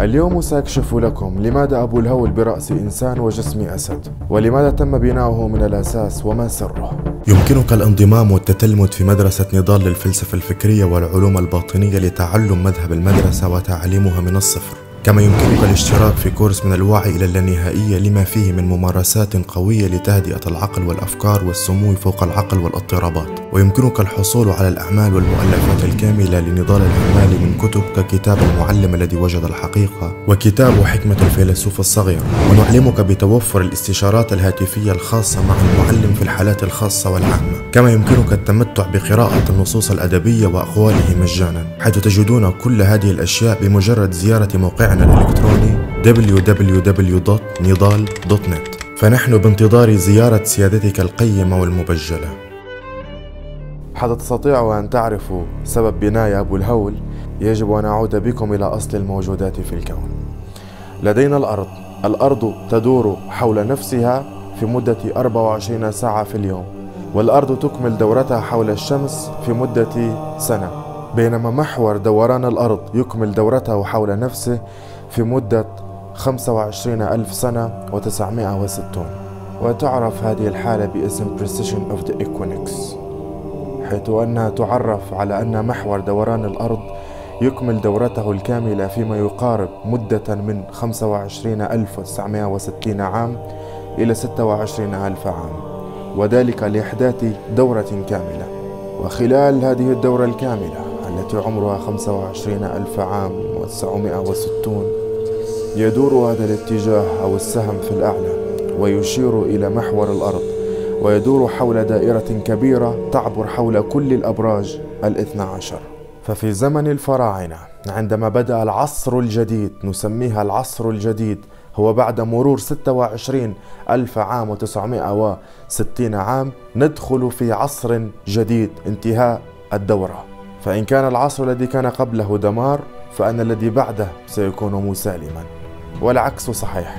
اليوم سأكشف لكم لماذا أبو الهول برأس إنسان وجسم أسد، ولماذا تم بناؤه من الأساس وما سره. يمكنك الانضمام والتتلمذ في مدرسة نضال للفلسفة الفكرية والعلوم الباطنية لتعلم مذهب المدرسة وتعليمها من الصفر. كما يمكنك الاشتراك في كورس من الوعي إلى اللانهائية لما فيه من ممارسات قوية لتهدئة العقل والأفكار والسمو فوق العقل والاضطرابات. ويمكنك الحصول على الأعمال والمؤلفات الكاملة لنضال الأعمال من كتب ككتاب المعلم الذي وجد الحقيقة وكتاب حكمة الفيلسوف الصغير. ونعلمك بتوفر الاستشارات الهاتفية الخاصة مع المعلم في الحالات الخاصة والعامة. كما يمكنك التمتع بقراءة النصوص الأدبية وأقواله مجانا، حيث تجدون كل هذه الأشياء بمجرد زيارة موقعنا الإلكتروني www.nidal.net. فنحن بانتظار زيارة سيادتك القيمة والمبجلة. حتى تستطيعوا أن تعرفوا سبب بناء أبو الهول يجب أن أعود بكم إلى أصل الموجودات في الكون. لدينا الأرض تدور حول نفسها في مدة 24 ساعة في اليوم، والأرض تكمل دورتها حول الشمس في مدة سنة، بينما محور دوران الأرض يكمل دورته حول نفسه في مدة 25,000 سنة و960. وتعرف هذه الحالة باسم Precession of the Equinox، حيث أنها تعرف على أن محور دوران الأرض يكمل دورته الكاملة فيما يقارب مدة من 25,960 عام إلى 26,000 عام، وذلك لإحداث دورة كاملة. وخلال هذه الدورة الكاملة التي عمرها 25,000 عام و960 يدور هذا الاتجاه أو السهم في الأعلى ويشير إلى محور الأرض، ويدور حول دائرة كبيرة تعبر حول كل الأبراج 12. ففي زمن الفراعنة عندما بدأ العصر الجديد، نسميها العصر الجديد، هو بعد مرور 26,000 عام و960 عام ندخل في عصر جديد، انتهاء الدورة. فإن كان العصر الذي كان قبله دمار، فأن الذي بعده سيكون مسالما، والعكس صحيح.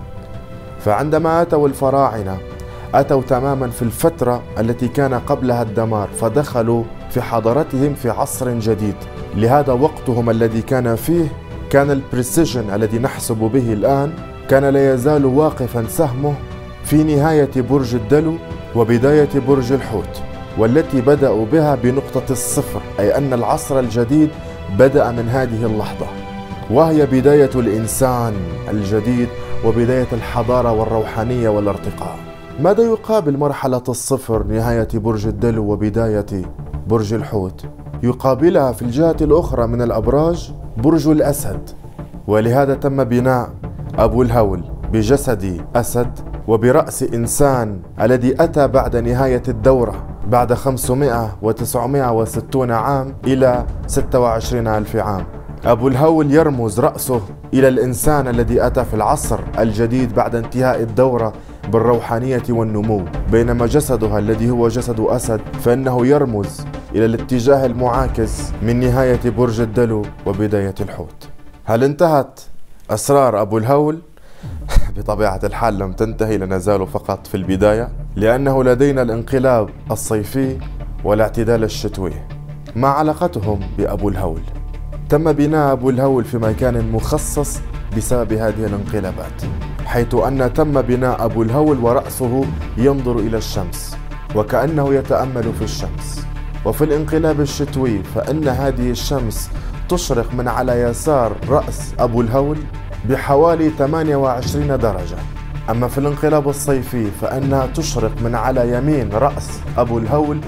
فعندما أتوا الفراعنة أتوا تماما في الفترة التي كان قبلها الدمار، فدخلوا في حضارتهم في عصر جديد. لهذا وقتهم الذي كان فيه كان البريسيجن الذي نحسب به الآن كان لا يزال واقفا سهمه في نهاية برج الدلو وبداية برج الحوت، والتي بدأوا بها بنقطة الصفر، أي أن العصر الجديد بدأ من هذه اللحظة، وهي بداية الإنسان الجديد وبداية الحضارة والروحانية والارتقاء. ماذا يقابل مرحلة الصفر، نهاية برج الدلو وبداية برج الحوت؟ يقابلها في الجهة الأخرى من الأبراج برج الأسد، ولهذا تم بناء أبو الهول بجسد أسد وبرأس إنسان الذي أتى بعد نهاية الدورة بعد 500 و960 عام إلى 26,000 عام. أبو الهول يرمز رأسه إلى الإنسان الذي أتى في العصر الجديد بعد انتهاء الدورة بالروحانية والنمو، بينما جسدها الذي هو جسد أسد فإنه يرمز إلى الاتجاه المعاكس من نهاية برج الدلو وبداية الحوت. هل انتهت أسرار أبو الهول؟ بطبيعة الحال لم تنتهي، لنزال فقط في البداية، لأنه لدينا الانقلاب الصيفي والاعتدال الشتوي. ما علاقتهم بأبو الهول؟ تم بناء أبو الهول في مكان مخصص بسبب هذه الانقلابات، حيث أن تم بناء أبو الهول ورأسه ينظر إلى الشمس وكأنه يتأمل في الشمس. وفي الانقلاب الشتوي فإن هذه الشمس تشرق من على يسار رأس أبو الهول بحوالي 28 درجة، أما في الانقلاب الصيفي فإنها تشرق من على يمين رأس أبو الهول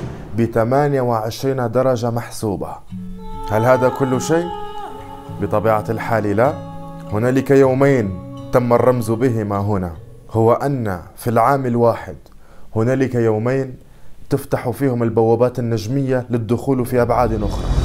ب28 درجة محسوبة. هل هذا كل شيء؟ بطبيعة الحال لا. هنالك يومين تم الرمز بهما هنا، هو أن في العام الواحد هنالك يومين تفتح فيهم البوابات النجمية للدخول في أبعاد أخرى.